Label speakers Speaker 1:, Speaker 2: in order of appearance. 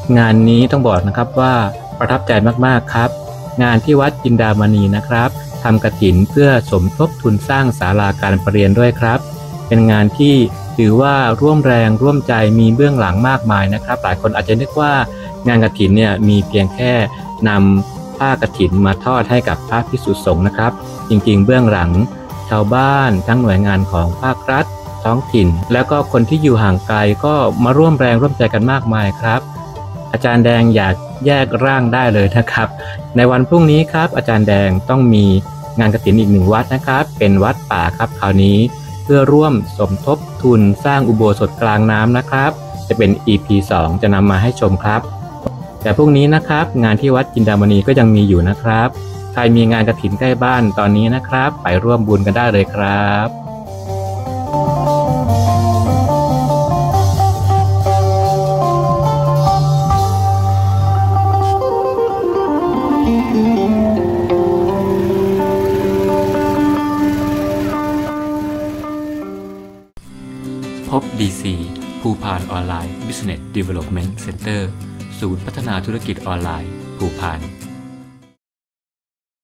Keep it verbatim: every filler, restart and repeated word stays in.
Speaker 1: งานนี้ต้องบอกนะครับว่าประทับใจมากๆครับงานที่วัดจินดามณีนะครับทำกฐินเพื่อสมทบทุนสร้างศาลาการประเรียนด้วยครับเป็นงานที่ถือว่าร่วมแรงร่วมใจมีเบื้องหลังมากมายนะครับหลายคนอาจจะนึกว่างานกฐินเนี่ยมีเพียงแค่นำผ้ากฐินมาทอดให้กับพระภิกษุสงฆ์นะครับจริงๆเบื้องหลังชาวบ้านทั้งหน่วยงานของภาครัฐท้องถิ่นแล้วก็คนที่อยู่ห่างไกลก็มาร่วมแรงร่วมใจกันมากมายครับอาจารย์แดงอยากแยกร่างได้เลยนะครับในวันพรุ่งนี้ครับอาจารย์แดงต้องมีงานกฐินอีกหนึ่งวัดนะครับเป็นวัดป่าครับคราวนี้เพื่อร่วมสมทบทุนสร้างอุโบสถกลางน้ำนะครับจะเป็น อี พี สองจะนำมาให้ชมครับแต่พรุ่งนี้นะครับงานที่วัดจินดามณีก็ยังมีอยู่นะครับใครมีงานกฐินใกล้บ้านตอนนี้นะครับไปร่วมบุญกันได้เลยครับพบ ดี ซี ภูพานออนไลน์ Business Development Center ศูนย์พัฒนาธุรกิจออนไลน์ภูพาน